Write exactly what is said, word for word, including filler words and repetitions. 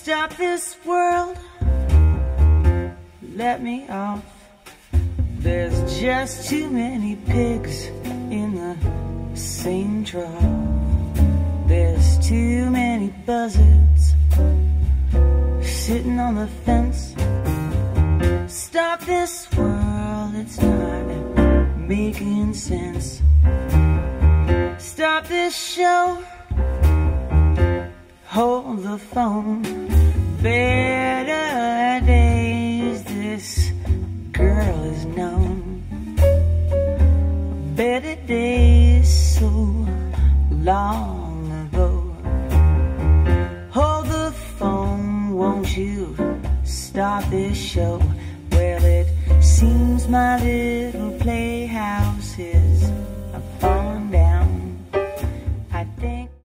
Stop this world, let me off. There's just too many pigs in the same trough. There's too many buzzards sitting on the fence. Stop this world, it's not making sense. Stop this show, hold the phone. Better days, this girl is known. Better days so long ago. Hold the phone, won't you stop this show? Well, it seems my little playhouse is